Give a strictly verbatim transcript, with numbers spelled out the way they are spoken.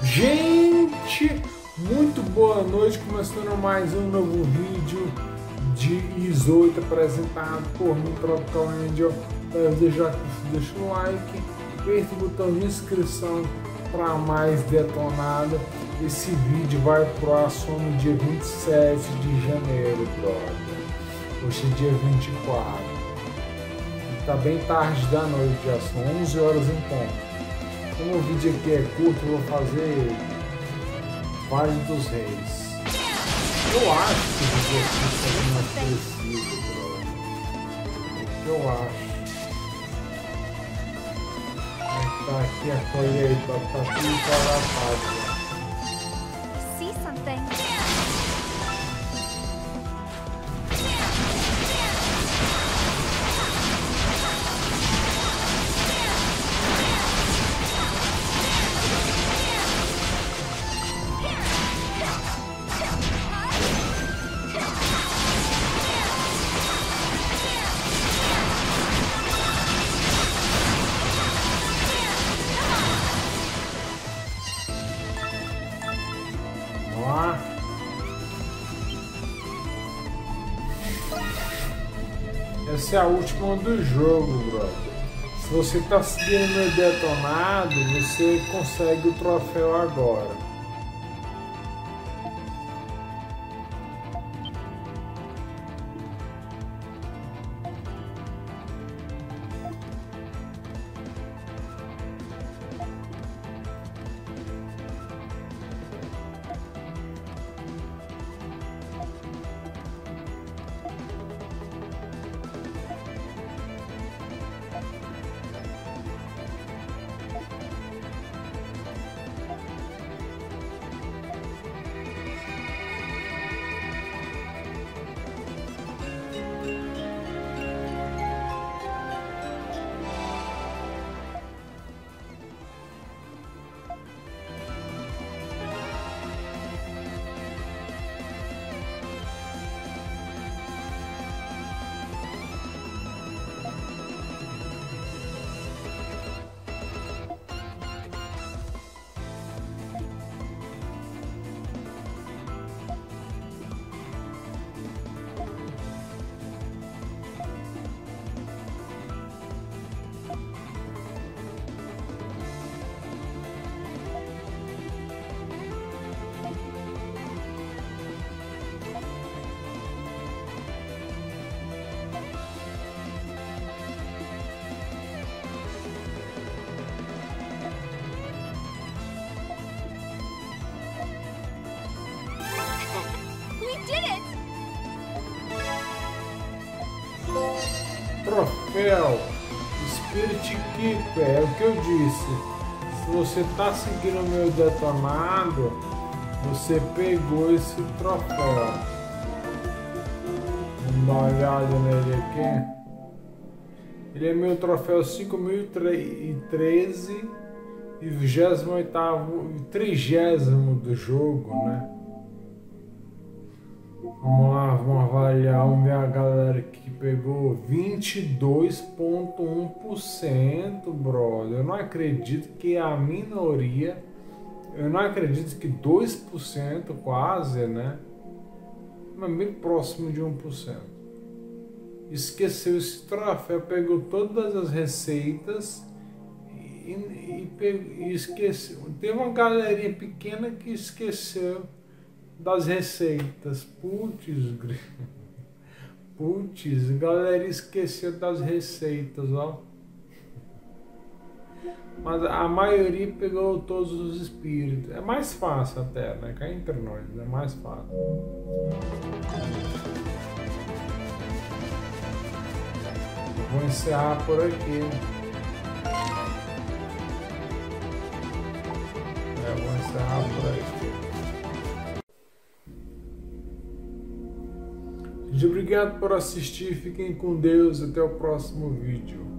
Gente, muito boa noite, começando mais um novo vídeo de I S oito apresentado por mim, Tropical Angel. Deixa, deixa o like, aperta o botão de inscrição para mais detonada. Esse vídeo vai pro ar só no dia vinte e sete de janeiro, brother. Hoje é dia vinte e quatro. Tá bem tarde da noite, já são onze horas em ponto. Como o vídeo aqui é curto, eu vou fazer Vale dos Reis. Eu acho que o vídeo aqui é mais parecido, brother. Eu acho. Tá aqui a colheita, tá tudo para a página. See something. Essa é a última do jogo, brother. Se você está seguindo meu detonado, você consegue o troféu agora. Troféu Spirit Keeper, é o que eu disse. Se você está seguindo o meu detonado, você pegou esse troféu. Vamos dar uma olhada nele aqui. Ele é meu troféu cinco mil e treze e vigésimo oitavo e trigésimo do jogo, né? Vamos lá, vamos avaliar o minha galera que pegou vinte e dois vírgula um por cento, brother. Eu não acredito que a minoria, eu não acredito que dois por cento quase, né? Mas bem próximo de um por cento. Esqueceu esse troféu, pegou todas as receitas e, e, e esqueceu. Teve uma galerinha pequena que esqueceu das receitas. Putz, putz, galera esqueceu das receitas, ó. Mas a maioria pegou todos os espíritos. É mais fácil até, né? Cá entre nós, é mais fácil. Vou encerrar por aqui. É, vou encerrar por aqui. Muito obrigado por assistir, fiquem com Deus, até o próximo vídeo.